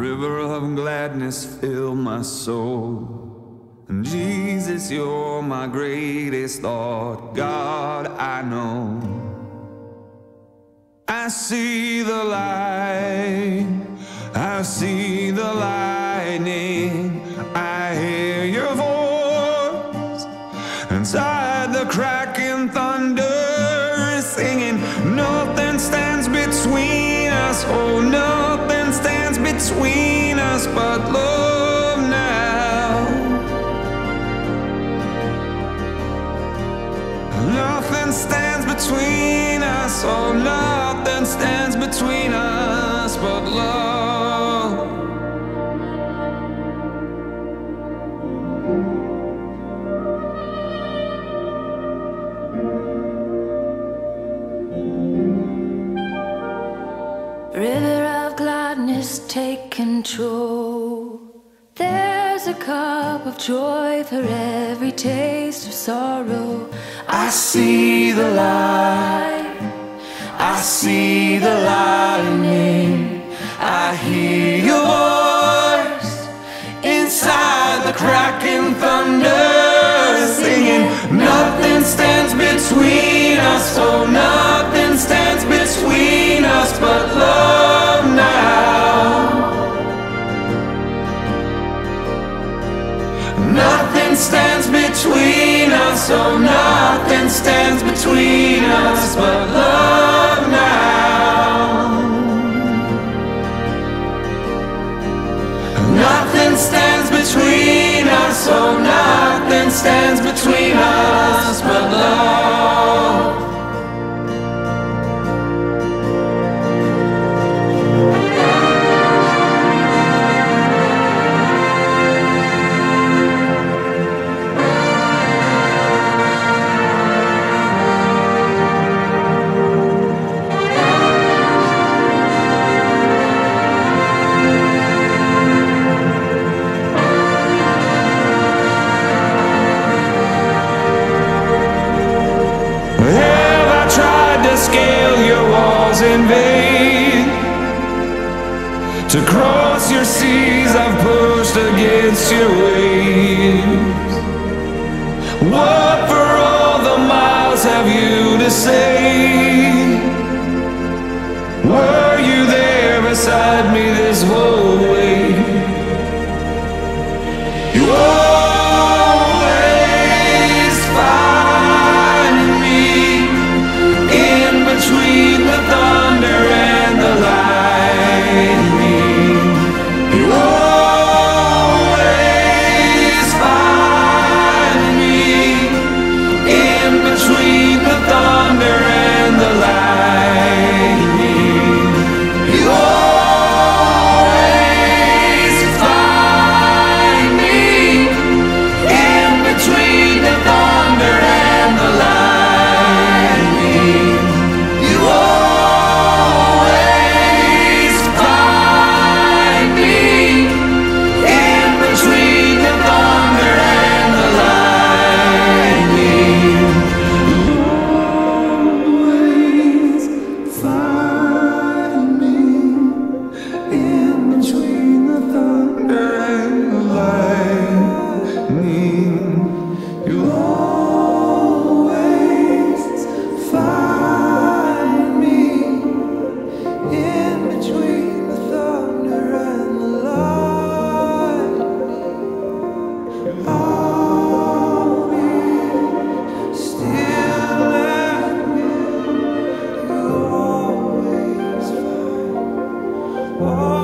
river of gladness fill my soul. And Jesus, you're my greatest thought. God, I know. I see the light, I see the lightning, I hear your voice inside the cracking thunder, singing, nothing stands between us, oh, nothing stands between us but love now. Nothing stands between us, oh, nothing stands between us but love. River of gladness, take control. There's a cup of joy for every taste of sorrow. I see the light, I see the lightning, I hear your voice inside the cracking thunder, singing, nothing stands between us, oh, nothing stands between us but love now. Nothing stands between us, oh, nothing stands between us but love now. Nothing stands between us, oh, nothing stands between us but love. Scale your walls in vain. To cross your seas I've pushed against your waves. What for all the miles have you to say? Were you there beside me this whole way? You always find me between the thunder and the lightning. You always find me in between the thunder and the lightning. You always find me in between the thunder and the lightning. Oh